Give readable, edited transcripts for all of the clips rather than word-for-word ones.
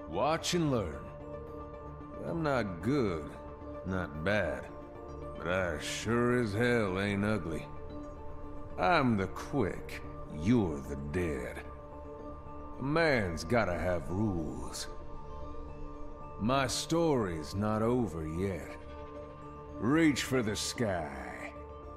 Watch and learn. I'm not good, not bad, but I sure as hell ain't ugly. I'm the quick, you're the dead. A man's gotta have rules. My story's not over yet. Reach for the sky.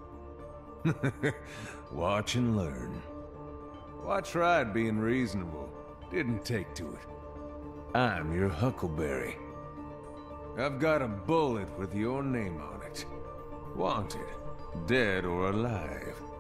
Watch and learn. Well, I tried being reasonable. Didn't take to it. I'm your huckleberry. I've got a bullet with your name on it. Wanted, dead or alive.